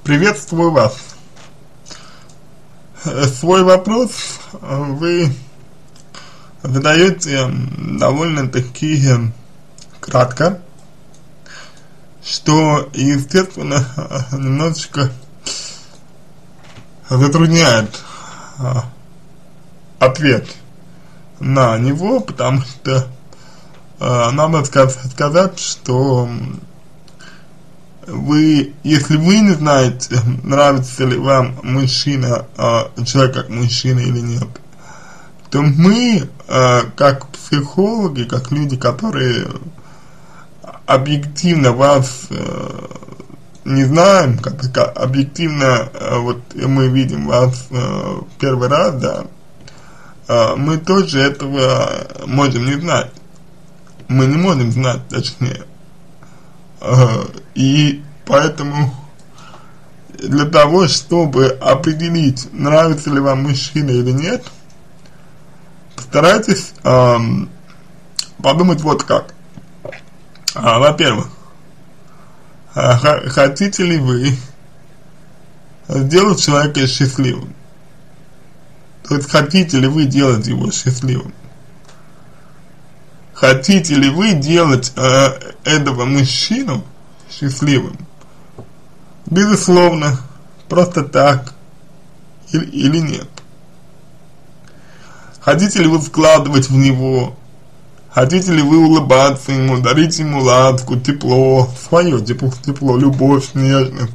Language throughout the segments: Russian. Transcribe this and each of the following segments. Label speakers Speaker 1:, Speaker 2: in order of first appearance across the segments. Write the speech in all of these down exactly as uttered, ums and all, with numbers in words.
Speaker 1: Приветствую вас. Свой вопрос вы задаете довольно-таки кратко, что, естественно, немножечко затрудняет ответ на него, потому что э, надо сказать, что вы, если вы не знаете, нравится ли вам мужчина, э, человек как мужчина или нет, то мы, э, как психологи, как люди, которые объективно вас э, не знаем, как, как объективно э, вот мы видим вас э, первый раз, да, э, мы тоже этого можем не знать. Мы не можем знать, точнее. Э, и поэтому для того, чтобы определить, нравится ли вам мужчина или нет, постарайтесь э, подумать вот как. А, во-первых, хотите ли вы сделать человека счастливым? То есть, хотите ли вы делать его счастливым? Хотите ли вы делать э, этого мужчину счастливым? Безусловно, просто так или, или нет? Хотите ли вы вкладывать в него? Хотите ли вы улыбаться ему, дарить ему ласку, тепло, свое тепло, тепло, любовь, нежность?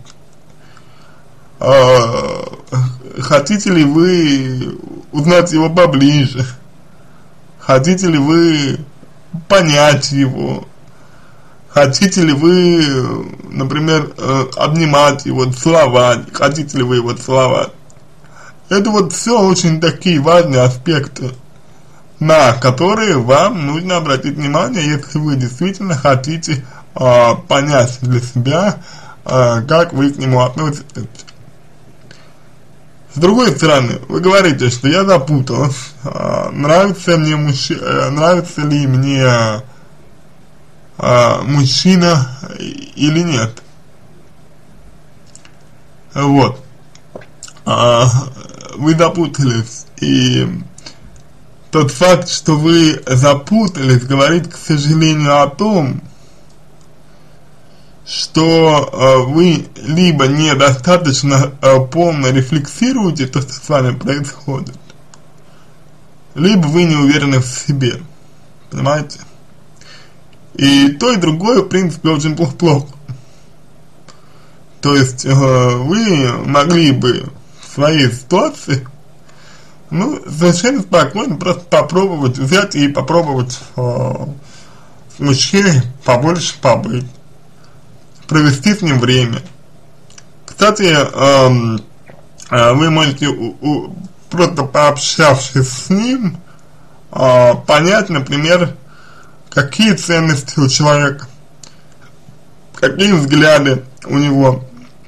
Speaker 1: А, хотите ли вы узнать его поближе? Хотите ли вы понять его? Хотите ли вы, например, обнимать его, целовать? Хотите ли вы его целовать? Это вот все очень такие важные аспекты, на которые вам нужно обратить внимание, если вы действительно хотите э, понять для себя, э, как вы к нему относитесь. С другой стороны, вы говорите, что я запуталась, э, нравится мне мужчина, э, нравится ли мне э, мужчина или нет. Вот. Э, вы запутались, и тот факт, что вы запутались, говорит, к сожалению, о том, что э, вы либо недостаточно э, полно рефлексируете то, что с вами происходит, либо вы не уверены в себе, понимаете? И то, и другое, в принципе, очень плохо. То есть, э, вы могли бы в своей ситуации, ну, совершенно спокойно просто попробовать взять и попробовать э, с мужчиной побольше побыть, провести с ним время. Кстати, э, э, вы можете у, у, просто пообщавшись с ним, э, понять, например, какие ценности у человека, какие взгляды у него,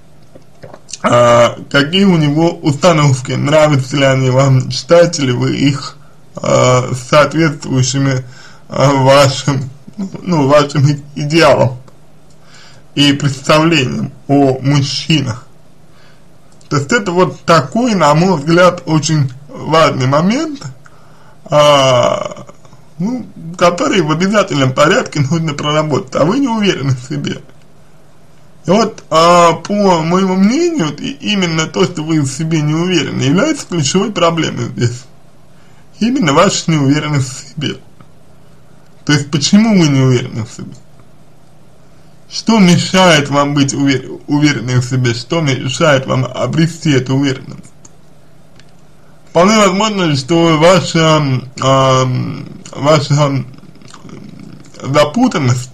Speaker 1: А, какие у него установки, нравятся ли они вам, считаете ли вы их а, соответствующими а, вашим, ну, вашим идеалам и представлениям о мужчинах. То есть это вот такой, на мой взгляд, очень важный момент, а, ну, который в обязательном порядке нужно проработать, а вы не уверены в себе. И вот, а, по моему мнению, именно то, что вы в себе не уверены, является ключевой проблемой здесь. Именно ваша неуверенность в себе. То есть, почему вы не уверены в себе? Что мешает вам быть увер уверенным в себе? Что мешает вам обрести эту уверенность? Вполне возможно, что ваша, а, ваша запутанность,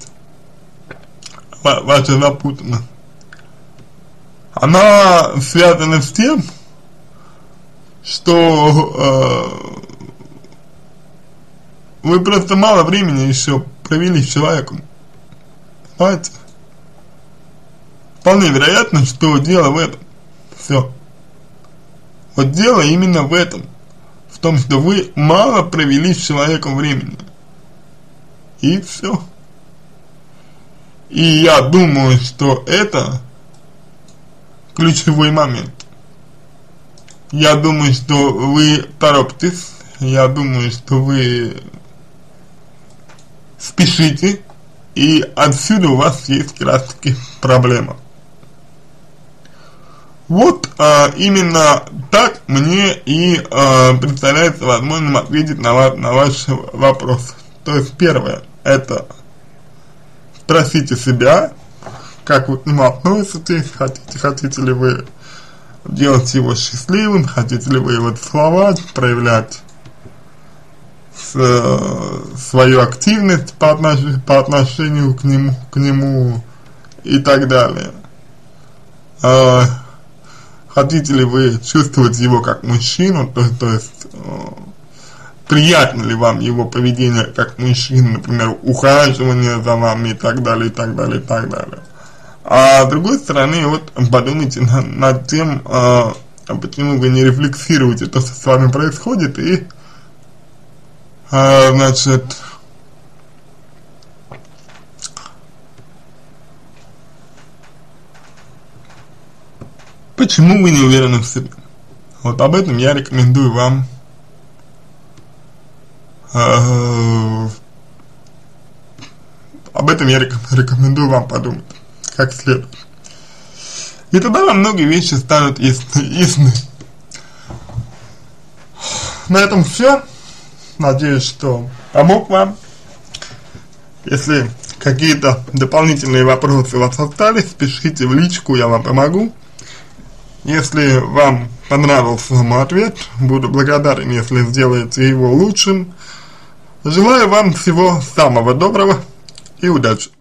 Speaker 1: ваша запутанность, она связана с тем, что э, вы просто мало времени еще провели с человеком, понимаете? Вполне вероятно, что дело в этом. Все. Вот дело именно в этом, в том, что вы мало провели с человеком времени, и все. И я думаю, что это, ключевой момент. Я думаю, что вы торопитесь, я думаю, что вы спешите, и отсюда у вас есть как раз таки проблема. Вот а, именно так мне и а, представляется возможным ответить на, ва на ваш вопрос. То есть первое, это спросите себя, как вы к нему относитесь, хотите, хотите ли вы делать его счастливым, хотите ли вы его целовать, проявлять с, свою активность по, отнош, по отношению к нему, к нему и так далее. А, хотите ли вы чувствовать его как мужчину, то, то есть приятно ли вам его поведение как мужчины, например, ухаживание за вами и так далее, и так далее, и так далее. А с другой стороны, вот подумайте над, над тем, а, почему вы не рефлексируете то, что с вами происходит, и, а, значит, почему вы не уверены в себе. Вот об этом я рекомендую вам а, об этом я рекомендую вам подумать как следует. И тогда вам многие вещи станут ясны. На этом все. Надеюсь, что помог вам. Если какие-то дополнительные вопросы у вас остались, пишите в личку, я вам помогу. Если вам понравился мой ответ, буду благодарен, если сделаете его лучшим. Желаю вам всего самого доброго и удачи.